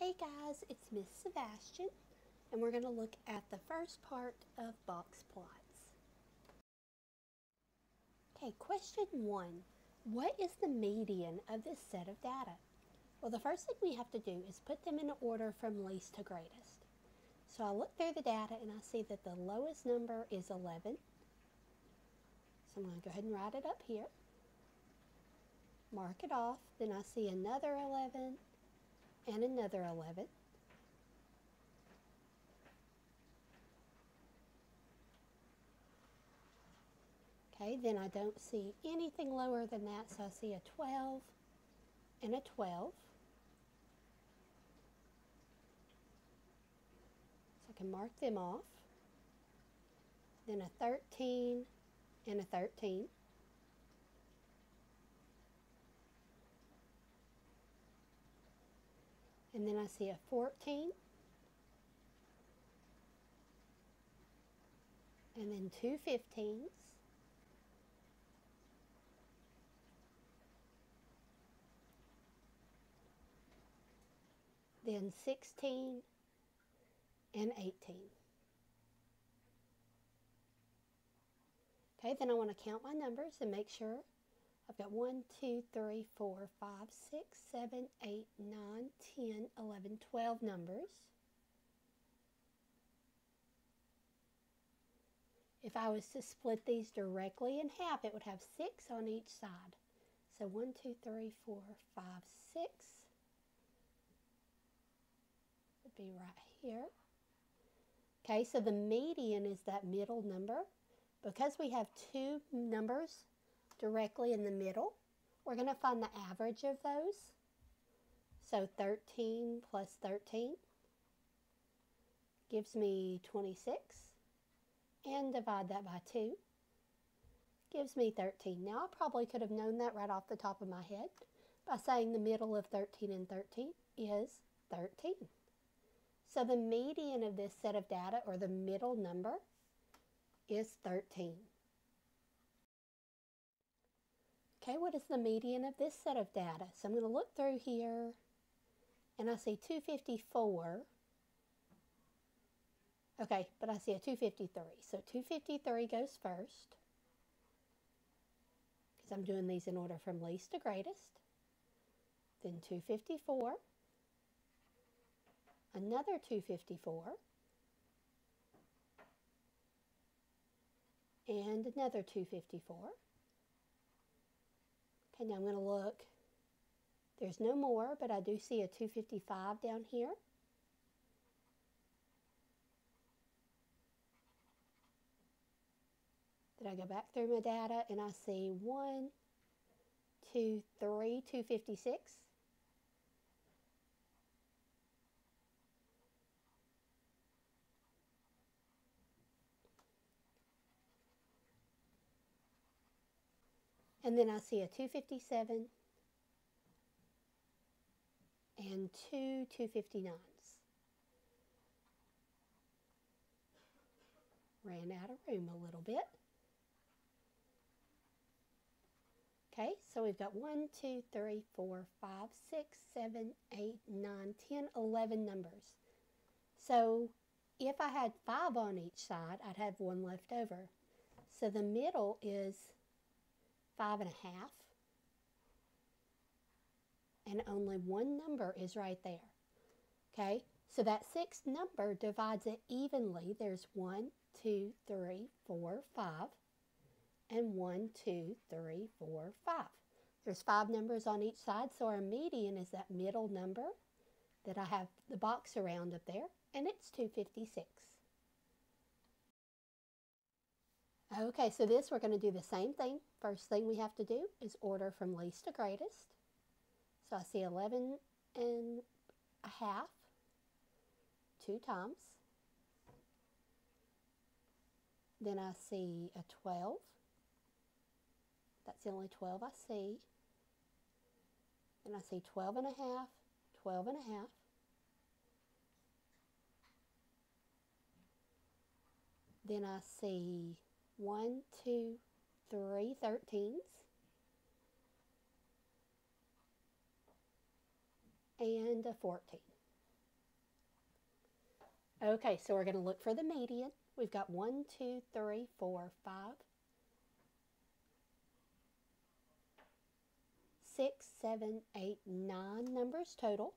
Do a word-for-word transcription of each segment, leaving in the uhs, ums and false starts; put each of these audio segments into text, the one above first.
Hey guys, it's Miss Sebastian, and we're going to look at the first part of box plots. Okay, question one. What is the median of this set of data? Well, the first thing we have to do is put them in order from least to greatest. So I look through the data and I see that the lowest number is eleven. So I'm going to go ahead and write it up here. Mark it off. Then I see another eleven and another eleven. Okay, then I don't see anything lower than that, so I see a twelve and a twelve. So I can mark them off. Then a thirteen and a thirteen. And then I see a fourteen. And then two fifteens. Then sixteen and eighteen. Okay, then I want to count my numbers and make sure I've got one, two, three, four, five, six, seven, eight, nine, ten, eleven, twelve numbers. If I was to split these directly in half, it would have six on each side. So one, two, three, four, five, six would be right here. Okay, so the median is that middle number. Because we have two numbers directly in the middle, we're going to find the average of those. So thirteen plus thirteen gives me twenty-six. And divide that by two gives me thirteen. Now I probably could have known that right off the top of my head by saying the middle of thirteen and thirteen is thirteen. So the median of this set of data, or the middle number, is thirteen. Okay, what is the median of this set of data? So I'm going to look through here and I see two fifty-four. Okay, but I see a two fifty-three. So two fifty-three goes first, because I'm doing these in order from least to greatest. Then two fifty-four, another two fifty-four, and another two fifty-four. Okay, now I'm going to look. There's no more, but I do see a two fifty-five down here. Then I go back through my data and I see one, two, three, two fifty-six. And then I see a two fifty-seven and two two fifty-nines. Ran out of room a little bit. Okay, so we've got one, two, three, four, five, six, seven, eight, nine, ten, eleven numbers. So if I had five on each side, I'd have one left over. So the middle is five and a half. And only one number is right there. Okay, so that sixth number divides it evenly. There's one, two, three, four, five. And one, two, three, four, five. There's five numbers on each side, so our median is that middle number that I have the box around up there, and it's two fifty-six. Okay, so this we're going to do the same thing. First thing we have to do is order from least to greatest. So I see eleven and a half two times. Then I see a twelve. That's the only twelve I see. Then I see twelve and a half, twelve and a half. Then I see one, two, three thirteens. And a fourteen. Okay, so we're going to look for the median. We've got one, two, three, four, five, six, seven, eight, nine numbers total.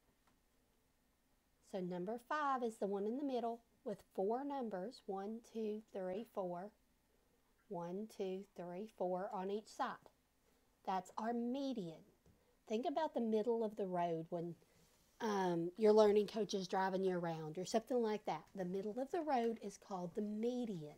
So number five is the one in the middle with four numbers, one, two, three, four, one, two, three, four on each side. That's our median. Think about the middle of the road when um, your learning coach is driving you around or something like that. The middle of the road is called the median.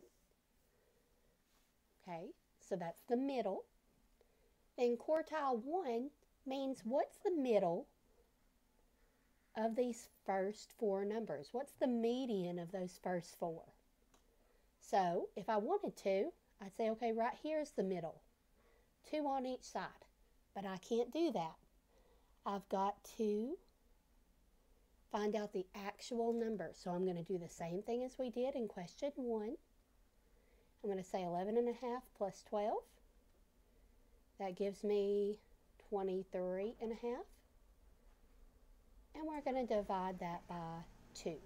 Okay, so that's the middle. Then quartile one means what's the middle of these first four numbers? What's the median of those first four? So if I wanted to, I'd say, okay, right here's the middle. Two on each side. But I can't do that. I've got to find out the actual number. So I'm going to do the same thing as we did in question one. I'm going to say eleven and a half plus twelve. That gives me twenty-three and a half. And we're going to divide that by two.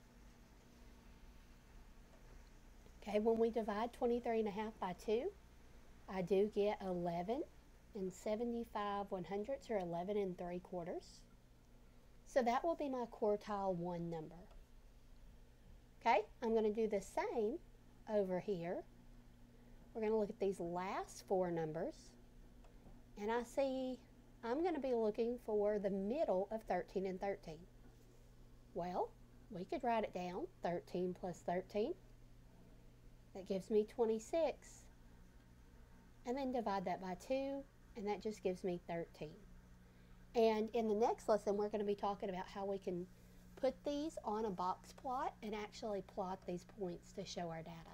Okay, when we divide twenty-three and a half by two, I do get eleven and seventy-five one hundredths, or eleven and three quarters. So that will be my quartile one number. Okay, I'm going to do the same over here. We're going to look at these last four numbers. And I see I'm going to be looking for the middle of thirteen and thirteen. Well, we could write it down. thirteen plus thirteen. That gives me twenty-six. And then divide that by two, and that just gives me thirteen. And in the next lesson, we're going to be talking about how we can put these on a box plot and actually plot these points to show our data.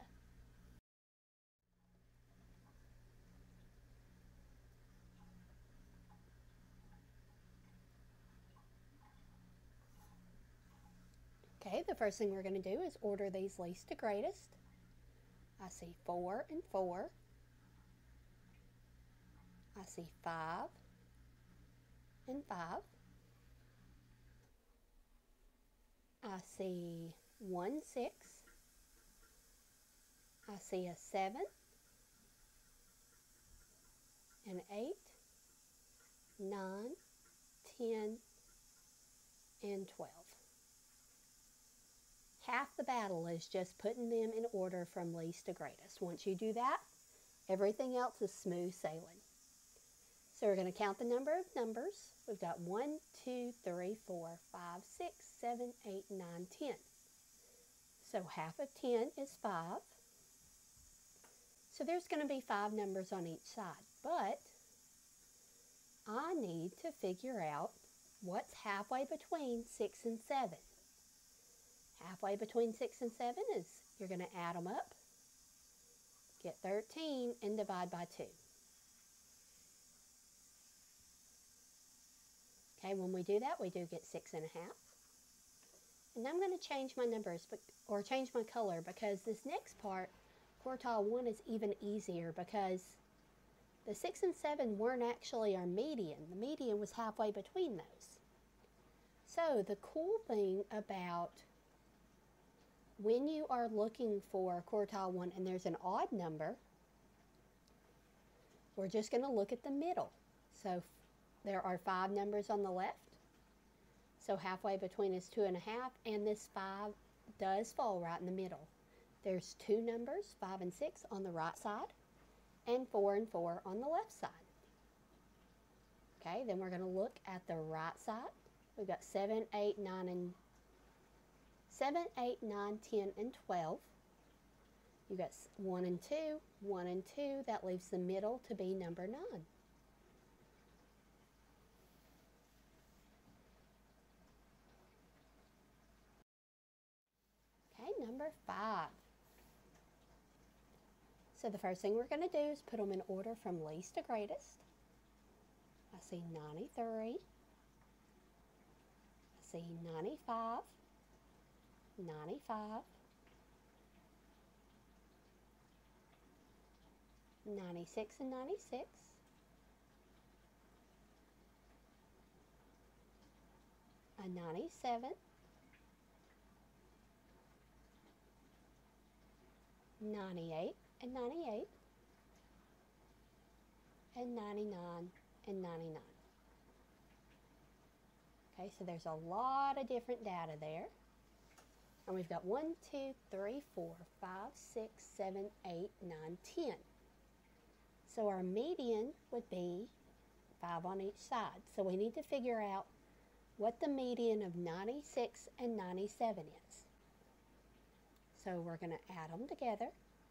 Okay, the first thing we're going to do is order these least to greatest. I see four and four. I see five and five. I see one, six. I see a seven, an eight, nine, ten, and twelve. Half the battle is just putting them in order from least to greatest. Once you do that, everything else is smooth sailing. So we're going to count the number of numbers. We've got one, two, three, four, five, six, seven, eight, nine, ten. So half of ten is five. So there's going to be five numbers on each side. But I need to figure out what's halfway between six and seven. Halfway between six and seven is you're going to add them up, get thirteen, and divide by two. Okay, when we do that, we do get six and a half. And I'm going to change my numbers, or change my color, because this next part, quartile one, is even easier because the six and seven weren't actually our median. The median was halfway between those. So the cool thing about when you are looking for quartile one and there's an odd number, we're just going to look at the middle. So there are five numbers on the left. So halfway between is two and a half, and this five does fall right in the middle. There's two numbers, five and six, on the right side, and four and four on the left side. Okay, then we're going to look at the right side. We've got seven, eight, nine, and seven, eight, nine, ten, and twelve. You've got one and two, one and two. That leaves the middle to be number nine. Okay, number five. So the first thing we're going to do is put them in order from least to greatest. I see ninety-three. I see ninety-five. ninety-five. ninety-six and ninety-six. A ninety-seven. ninety-eight, and ninety-eight, and ninety-nine, and ninety-nine. Okay, so there's a lot of different data there. And we've got one, two, three, four, five, six, seven, eight, nine, ten. So our median would be five on each side. So we need to figure out what the median of ninety-six and ninety-seven is. So we're going to add them together.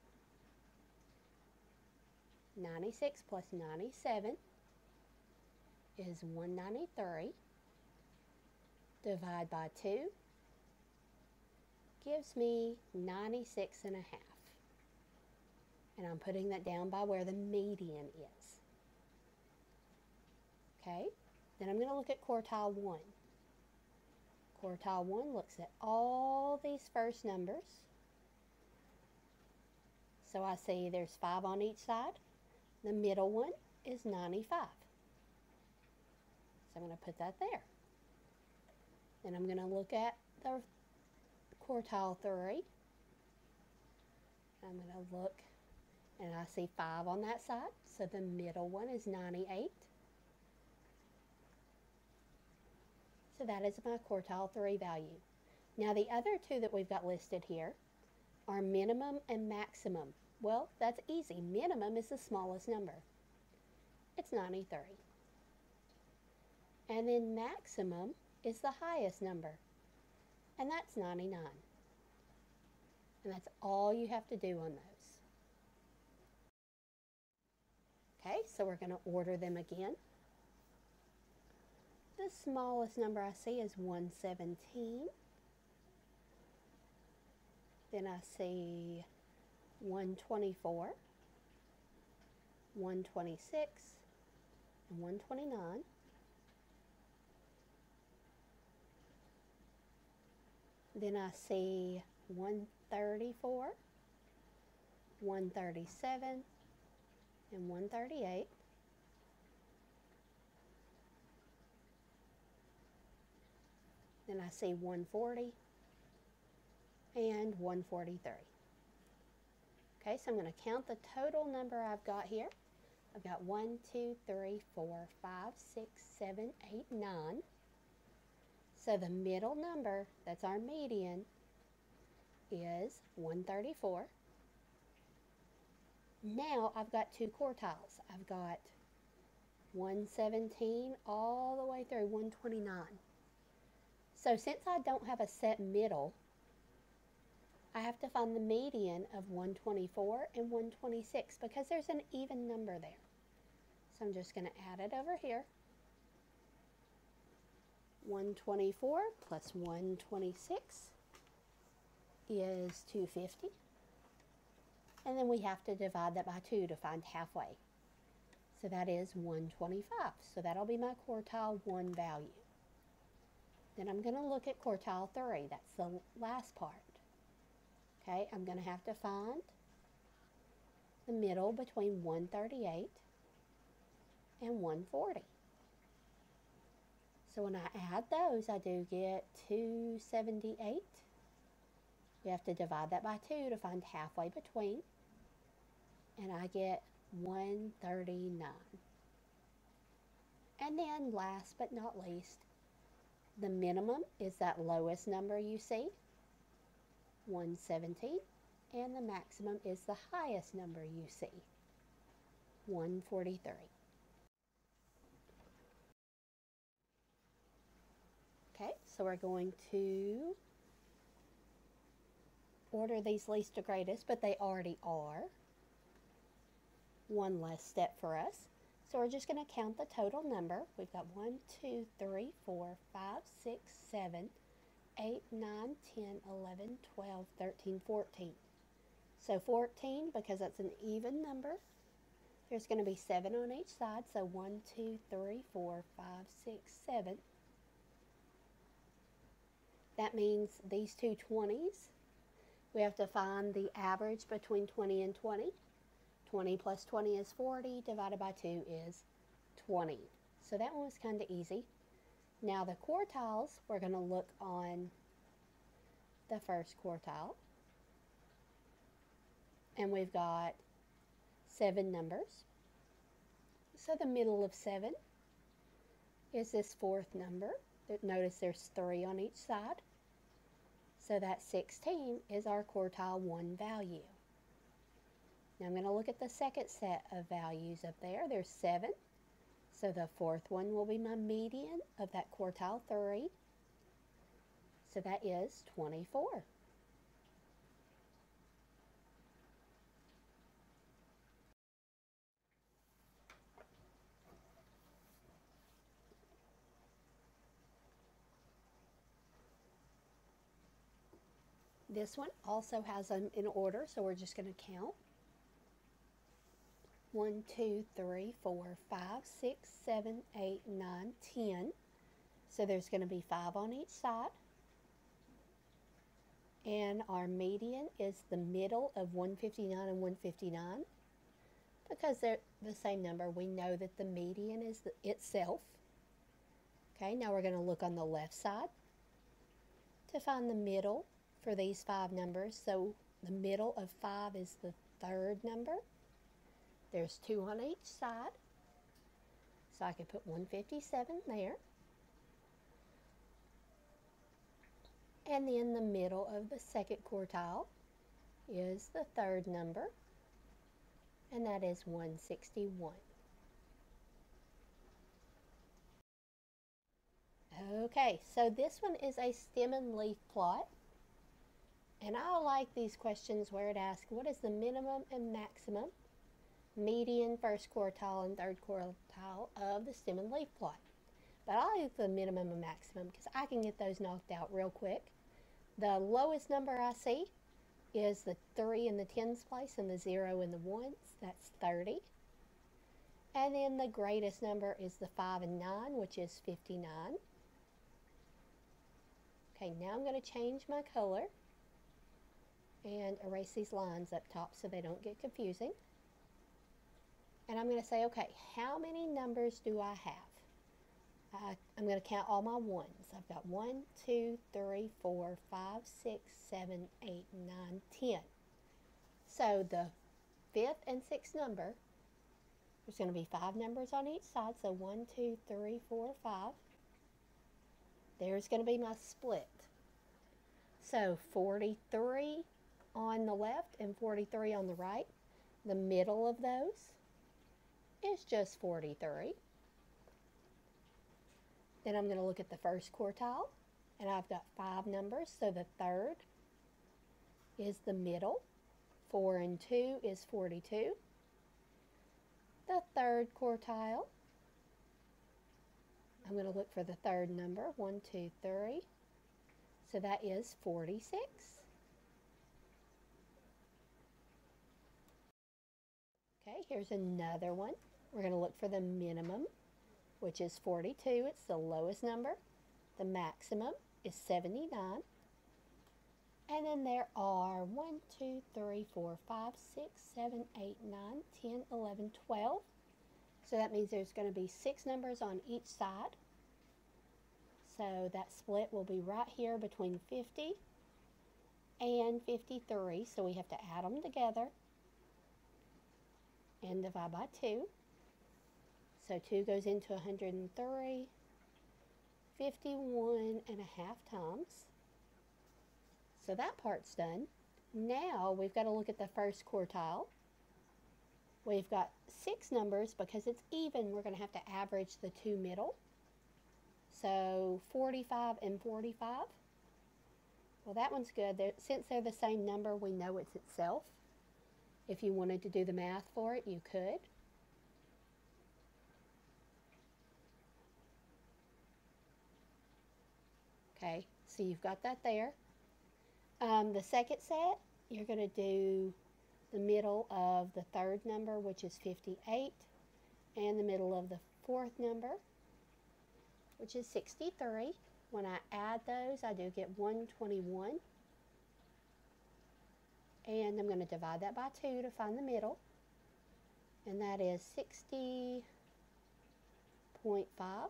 ninety-six plus ninety-seven is one hundred ninety-three. Divide by two gives me ninety-six and a half. And I'm putting that down by where the median is. Okay, then I'm going to look at quartile one. Quartile one looks at all these first numbers. So I see there's five on each side. The middle one is ninety-five. So I'm going to put that there. Then I'm going to look at the quartile three. I'm going to look, and I see five on that side. So the middle one is ninety-eight. So that is my quartile three value. Now the other two that we've got listed here are minimum and maximum. Well, that's easy. Minimum is the smallest number. It's ninety-three. And then maximum is the highest number. And that's ninety-nine. And that's all you have to do on those. Okay, so we're going to order them again. The smallest number I see is one hundred seventeen. Then I see one hundred twenty-four, one hundred twenty-six, and one hundred twenty-nine. Then I see one hundred thirty-four, one hundred thirty-seven, and one hundred thirty-eight. Then I see one hundred forty and one hundred forty-three. Okay, so I'm going to count the total number I've got here. I've got one, two, three, four, five, six, seven, eight, nine. So the middle number, that's our median, is one hundred thirty-four. Now I've got two quartiles. I've got one hundred seventeen all the way through one hundred twenty-nine. So since I don't have a set middle, I have to find the median of one hundred twenty-four and one hundred twenty-six because there's an even number there. So I'm just going to add it over here. one hundred twenty-four plus one hundred twenty-six is two hundred fifty. And then we have to divide that by two to find halfway. So that is one hundred twenty-five. So that'll be my quartile one value. Then I'm going to look at quartile three. That's the last part. Okay, I'm going to have to find the middle between one hundred thirty-eight and one hundred forty. So when I add those, I do get two hundred seventy-eight. We have to divide that by two to find halfway between. And I get one hundred thirty-nine. And then last but not least, the minimum is that lowest number you see, one hundred seventeen, and the maximum is the highest number you see, one hundred forty-three. Okay, so we're going to order these least to greatest, but they already are. One less step for us. So we're just going to count the total number. We've got one, two, three, four, five, six, seven, eight, nine, ten, eleven, twelve, thirteen, fourteen. So fourteen, because that's an even number, there's going to be seven on each side. So one, two, three, four, five, six, seven. That means these two twenties, we have to find the average between twenty and twenty. twenty plus twenty is forty, divided by two is twenty. So that one was kind of easy. Now the quartiles, we're going to look on the first quartile. and we've got seven numbers. So the middle of seven is this fourth number. Notice there's three on each side. So that sixteen is our quartile one value. Now I'm going to look at the second set of values up there. There's seven. So the fourth one will be my median of that quartile three. So that is twenty-four. This one also has them in order, so we're just going to count. one, two, three, four, five, six, seven, eight, nine, ten. So there's going to be five on each side. And our median is the middle of one fifty-nine and one fifty-nine. Because they're the same number, we know that the median is the, itself. Okay, now we're going to look on the left side to find the middle for these five numbers. So the middle of five is the third number. There's two on each side. So I could put one fifty-seven there. And then the middle of the second quartile is the third number, and that is one sixty-one. Okay, so this one is a stem and leaf plot. And I like these questions where it asks, what is the minimum and maximum, median, first quartile, and third quartile of the stem and leaf plot? But I like the minimum and maximum because I can get those knocked out real quick. The lowest number I see is the three in the tens place and the zero in the ones. That's thirty. And then the greatest number is the five and nine, which is fifty-nine. Okay, now I'm going to change my color and erase these lines up top so they don't get confusing. And I'm going to say, okay, how many numbers do I have? Uh, I'm going to count all my ones. I've got one, two, three, four, five, six, seven, eight, nine, ten. So the fifth and sixth number, there's going to be five numbers on each side. So one, two, three, four, five. There's going to be my split. So forty-three on the left and forty-three on the right. The middle of those is just forty-three. Then I'm going to look at the first quartile, and I've got five numbers, so the third is the middle. four and two is forty-two. The third quartile, I'm going to look for the third number, one, two, three. So that is forty-six. Okay, here's another one. We're going to look for the minimum, which is forty-two. It's the lowest number. The maximum is seventy-nine. And then there are one, two, three, four, five, six, seven, eight, nine, ten, eleven, twelve. So that means there's going to be six numbers on each side. So that split will be right here between fifty and fifty-three. So we have to add them together and divide by two. So two goes into one hundred three, fifty-one and a half times. So that part's done. Now we've got to look at the first quartile. We've got six numbers because it's even. We're going to have to average the two middle. So forty-five and forty-five. Well, that one's good. They're, since they're the same number, we know it's itself. If you wanted to do the math for it, you could. Okay, so you've got that there. Um, the second set, you're going to do the middle of the third number, which is fifty-eight, and the middle of the fourth number, which is sixty-three. When I add those, I do get one hundred twenty-one. And I'm going to divide that by two to find the middle. And that is sixty point five.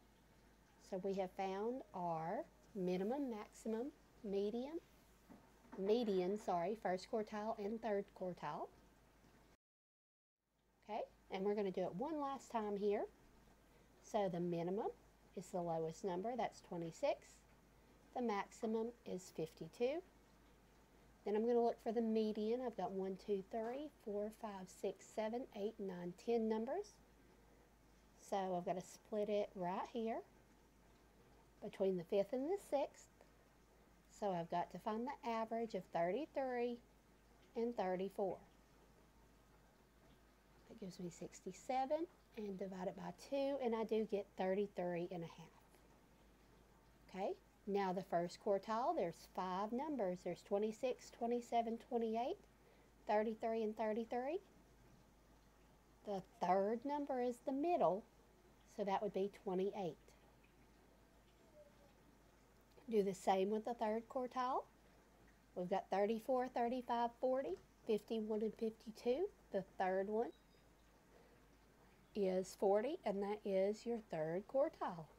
So we have found our minimum, maximum, median, median, sorry, first quartile and third quartile. Okay, and we're going to do it one last time here. So the minimum is the lowest number, that's twenty-six. The maximum is fifty-two. Then I'm going to look for the median. I've got one, two, three, four, five, six, seven, eight, nine, ten numbers. So I've got to split it right here between the fifth and the sixth. So I've got to find the average of thirty-three and thirty-four. That gives me sixty-seven, and divide it by two, and I do get thirty-three and a half. Okay, now the first quartile, there's five numbers. There's twenty-six, twenty-seven, twenty-eight, thirty-three, and thirty-three. The third number is the middle, so that would be twenty-eight. Do the same with the third quartile. We've got thirty-four, thirty-five, forty, fifty-one, and fifty-two. The third one is forty, and that is your third quartile.